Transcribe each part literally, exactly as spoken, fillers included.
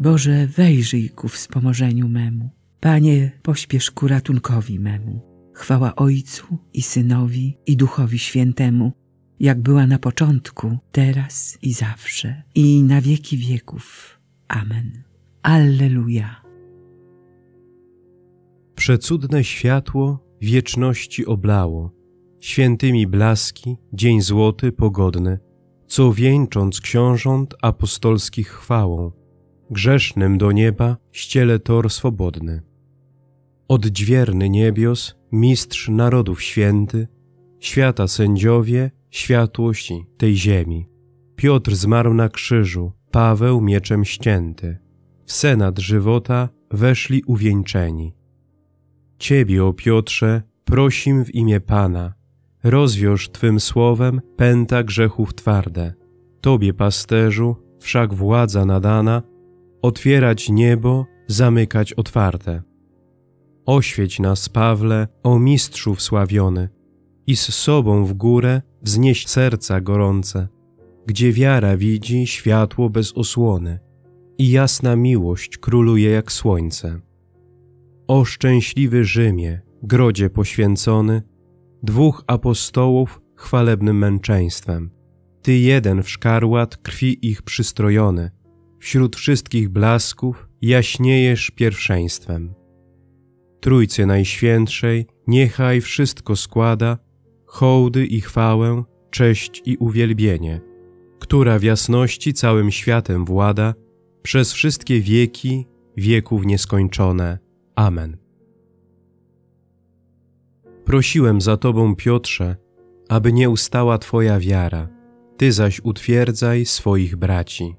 Boże, wejrzyj ku wspomożeniu memu. Panie, pośpiesz ku ratunkowi memu. Chwała Ojcu i Synowi i Duchowi Świętemu, jak była na początku, teraz i zawsze, i na wieki wieków. Amen. Alleluja. Przecudne światło wieczności oblało, świętymi blaski, dzień złoty pogodny, co wieńcząc książąt apostolskich chwałą, grzesznym do nieba ściele tor swobodny. Odźwierny niebios, mistrz narodów święty, świata sędziowie, światłości tej ziemi. Piotr zmarł na krzyżu, Paweł mieczem ścięty. W senat żywota weszli uwieńczeni. Ciebie, o Piotrze, prosim w imię Pana, rozwiąż Twym słowem pęta grzechów twarde. Tobie, pasterzu, wszak władza nadana, otwierać niebo, zamykać otwarte. Oświeć nas, Pawle, o mistrzu wsławiony, i z sobą w górę wznieść serca gorące, gdzie wiara widzi światło bez osłony i jasna miłość króluje jak słońce. O szczęśliwy Rzymie, grodzie poświęcony, dwóch apostołów chwalebnym męczeństwem, Ty jeden w szkarłat krwi ich przystrojony, wśród wszystkich blasków jaśniejesz pierwszeństwem. Trójcy Najświętszej niechaj wszystko składa hołdy i chwałę, cześć i uwielbienie, która w jasności całym światem włada, przez wszystkie wieki, wieków nieskończone. Amen. Prosiłem za Tobą, Piotrze, aby nie ustała Twoja wiara, Ty zaś utwierdzaj swoich braci.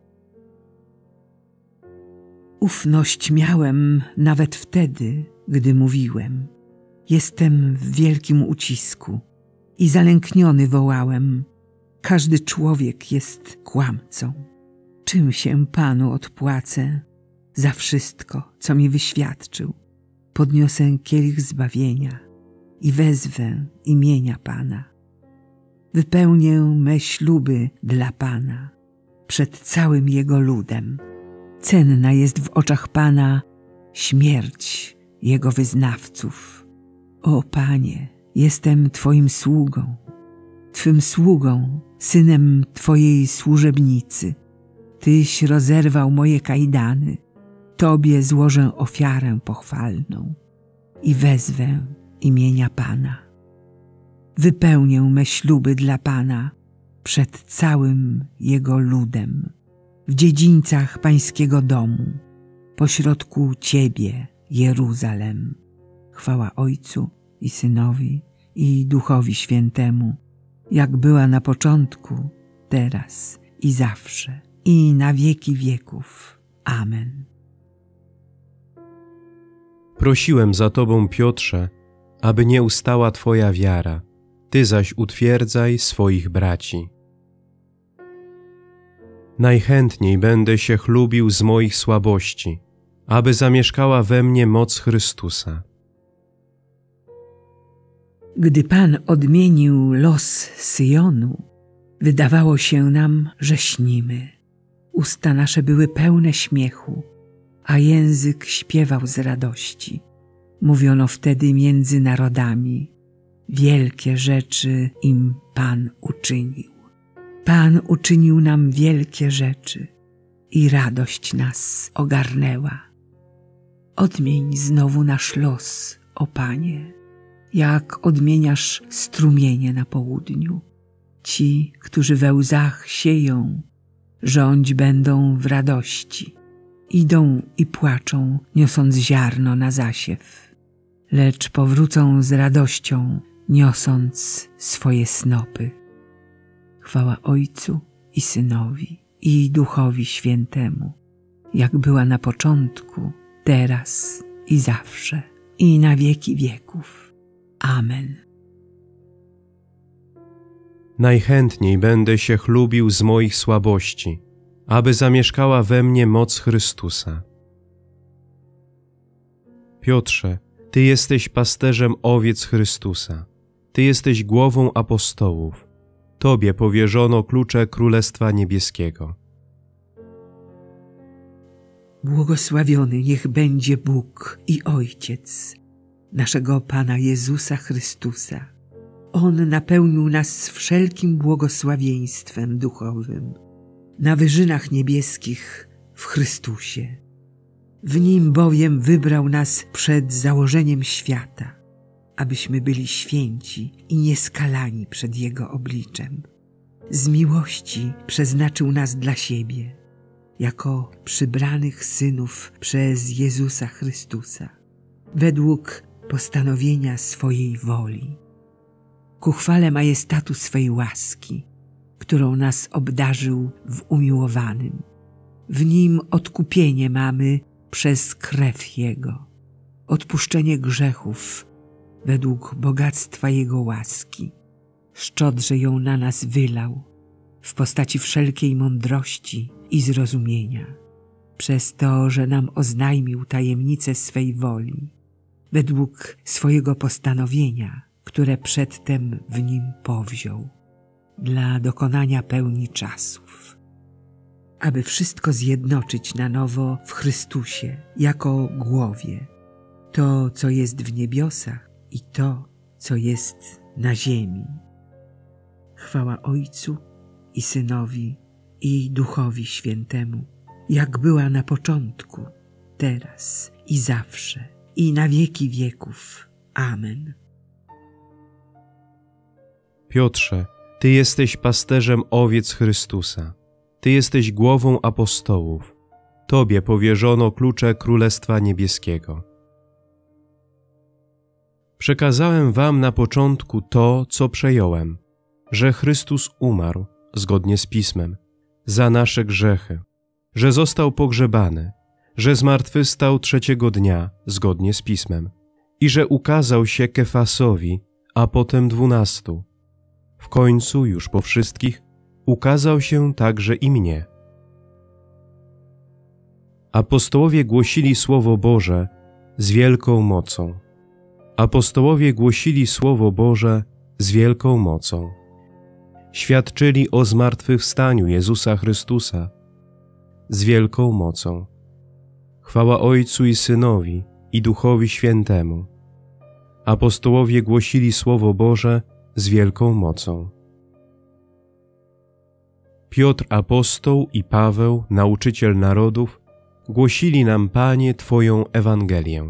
Ufność miałem nawet wtedy, gdy mówiłem. Jestem w wielkim ucisku i zalękniony wołałem. Każdy człowiek jest kłamcą. Czym się Panu odpłacę za wszystko, co mi wyświadczył? Podniosę kielich zbawienia i wezwę imienia Pana. Wypełnię me śluby dla Pana przed całym Jego ludem. Cenna jest w oczach Pana śmierć Jego wyznawców. O Panie, jestem Twoim sługą, Twym sługą, synem Twojej służebnicy. Tyś rozerwał moje kajdany, Tobie złożę ofiarę pochwalną i wezwę imienia Pana. Wypełnię me śluby dla Pana przed całym Jego ludem, w dziedzińcach Pańskiego domu, pośrodku Ciebie, Jeruzalem. Chwała Ojcu i Synowi i Duchowi Świętemu, jak była na początku, teraz i zawsze, i na wieki wieków. Amen. Prosiłem za Tobą, Piotrze, aby nie ustała Twoja wiara, Ty zaś utwierdzaj swoich braci. Najchętniej będę się chlubił z moich słabości, aby zamieszkała we mnie moc Chrystusa. Gdy Pan odmienił los Syjonu, wydawało się nam, że śnimy. Usta nasze były pełne śmiechu, a język śpiewał z radości. Mówiono wtedy między narodami, wielkie rzeczy im Pan uczynił. Pan uczynił nam wielkie rzeczy i radość nas ogarnęła. Odmień znowu nasz los, o Panie, jak odmieniasz strumienie na południu. Ci, którzy we łzach sieją, rządź będą w radości. Idą i płaczą, niosąc ziarno na zasiew, lecz powrócą z radością, niosąc swoje snopy. Chwała Ojcu i Synowi i Duchowi Świętemu, jak była na początku, teraz i zawsze, i na wieki wieków. Amen. Najchętniej będę się chlubił z moich słabości, aby zamieszkała we mnie moc Chrystusa. Piotrze, Ty jesteś pasterzem owiec Chrystusa. Ty jesteś głową apostołów. Tobie powierzono klucze Królestwa Niebieskiego. Błogosławiony niech będzie Bóg i Ojciec naszego Pana Jezusa Chrystusa. On napełnił nas wszelkim błogosławieństwem duchowym na wyżynach niebieskich w Chrystusie. W Nim bowiem wybrał nas przed założeniem świata, abyśmy byli święci i nieskalani przed Jego obliczem. Z miłości przeznaczył nas dla siebie, jako przybranych synów przez Jezusa Chrystusa, według postanowienia swojej woli, ku chwale majestatu swej łaski, którą nas obdarzył w umiłowanym. W Nim odkupienie mamy przez krew Jego, odpuszczenie grzechów według bogactwa Jego łaski. Szczodrze ją na nas wylał w postaci wszelkiej mądrości i zrozumienia, przez to, że nam oznajmił tajemnicę swej woli, według swojego postanowienia, które przedtem w Nim powziął, dla dokonania pełni czasów, aby wszystko zjednoczyć na nowo w Chrystusie jako głowie, to, co jest w niebiosach i to, co jest na ziemi. Chwała Ojcu i Synowi i Duchowi Świętemu, jak była na początku, teraz i zawsze, i na wieki wieków. Amen. Piotrze, Ty jesteś pasterzem owiec Chrystusa. Ty jesteś głową apostołów. Tobie powierzono klucze Królestwa Niebieskiego. Przekazałem wam na początku to, co przejąłem, że Chrystus umarł, zgodnie z Pismem, za nasze grzechy, że został pogrzebany, że zmartwychwstał trzeciego dnia, zgodnie z Pismem, i że ukazał się Kefasowi, a potem dwunastu. W końcu, już po wszystkich, ukazał się także i mnie. Apostołowie głosili Słowo Boże z wielką mocą. Apostołowie głosili Słowo Boże z wielką mocą. Świadczyli o zmartwychwstaniu Jezusa Chrystusa z wielką mocą. Chwała Ojcu i Synowi i Duchowi Świętemu. Apostołowie głosili Słowo Boże z wielką mocą. Piotr apostoł i Paweł, nauczyciel narodów, głosili nam, Panie, Twoją Ewangelię.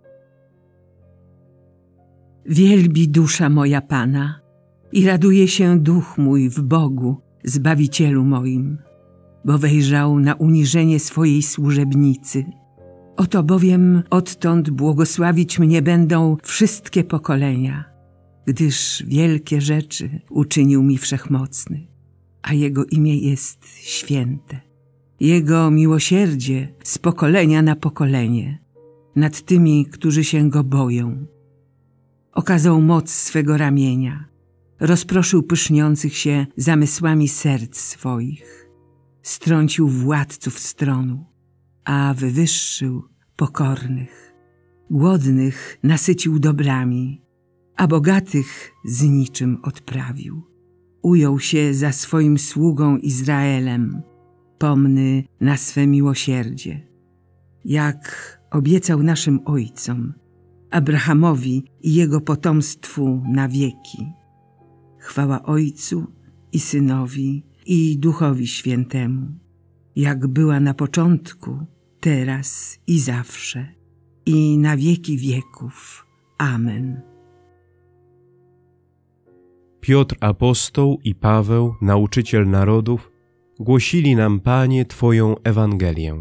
Wielbi dusza moja Pana i raduje się duch mój w Bogu, Zbawicielu moim, bo wejrzał na uniżenie swojej służebnicy. Oto bowiem odtąd błogosławić mnie będą wszystkie pokolenia, gdyż wielkie rzeczy uczynił mi Wszechmocny, a Jego imię jest święte. Jego miłosierdzie z pokolenia na pokolenie nad tymi, którzy się Go boją. Okazał moc swego ramienia, rozproszył pyszniących się zamysłami serc swoich, strącił władców stronu, a wywyższył pokornych. Głodnych nasycił dobrami, a bogatych z niczym odprawił. Ujął się za swoim sługą Izraelem, pomny na swe miłosierdzie, jak obiecał naszym ojcom, Abrahamowi i jego potomstwu na wieki. Chwała Ojcu i Synowi i Duchowi Świętemu, jak była na początku, teraz i zawsze, i na wieki wieków. Amen. Piotr apostoł i Paweł, nauczyciel narodów, głosili nam, Panie, Twoją Ewangelię.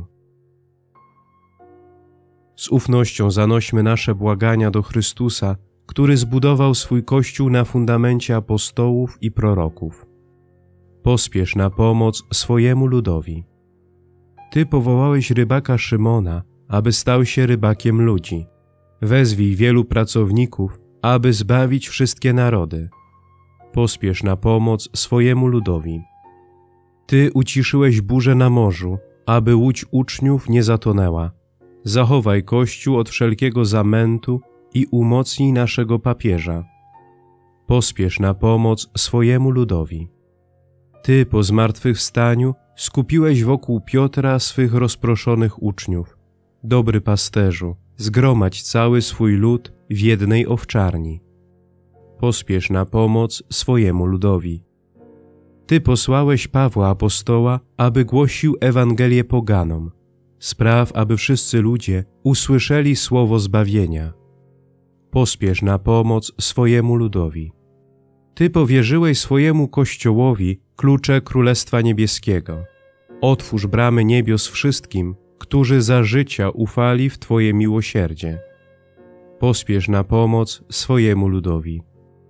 Z ufnością zanośmy nasze błagania do Chrystusa, który zbudował swój Kościół na fundamencie apostołów i proroków. Pospiesz na pomoc swojemu ludowi. Ty powołałeś rybaka Szymona, aby stał się rybakiem ludzi. Wezwij wielu pracowników, aby zbawić wszystkie narody. Pospiesz na pomoc swojemu ludowi. Ty uciszyłeś burzę na morzu, aby łódź uczniów nie zatonęła. Zachowaj Kościół od wszelkiego zamętu i umocnij naszego papieża. Pospiesz na pomoc swojemu ludowi. Ty po zmartwychwstaniu skupiłeś wokół Piotra swych rozproszonych uczniów. Dobry pasterzu, zgromadź cały swój lud w jednej owczarni. Pospiesz na pomoc swojemu ludowi. Ty posłałeś Pawła apostoła, aby głosił Ewangelię poganom. Spraw, aby wszyscy ludzie usłyszeli słowo zbawienia. Pospiesz na pomoc swojemu ludowi. Ty powierzyłeś swojemu Kościołowi klucze Królestwa Niebieskiego. Otwórz bramy niebios wszystkim, którzy za życia ufali w Twoje miłosierdzie. Pospiesz na pomoc swojemu ludowi.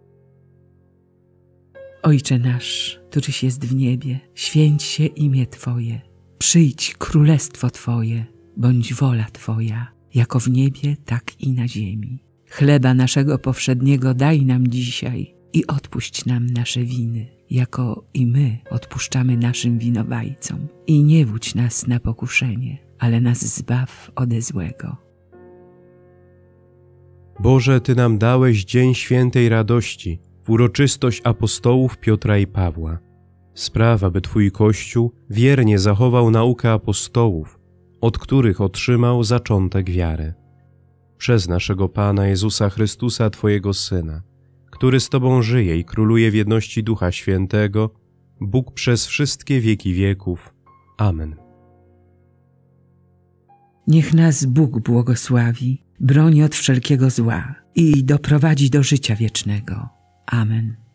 Ojcze nasz, któryś jest w niebie, święć się imię Twoje. Przyjdź królestwo Twoje, bądź wola Twoja, jako w niebie, tak i na ziemi. Chleba naszego powszedniego daj nam dzisiaj i odpuść nam nasze winy, jako i my odpuszczamy naszym winowajcom. I nie wódź nas na pokuszenie, ale nas zbaw ode złego. Boże, Ty nam dałeś dzień świętej radości, w uroczystość apostołów Piotra i Pawła. Spraw, aby Twój Kościół wiernie zachował naukę apostołów, od których otrzymał zaczątek wiary. Przez naszego Pana Jezusa Chrystusa, Twojego Syna, który z Tobą żyje i króluje w jedności Ducha Świętego, Bóg przez wszystkie wieki wieków. Amen. Niech nas Bóg błogosławi, broni od wszelkiego zła i doprowadzi do życia wiecznego. Amen.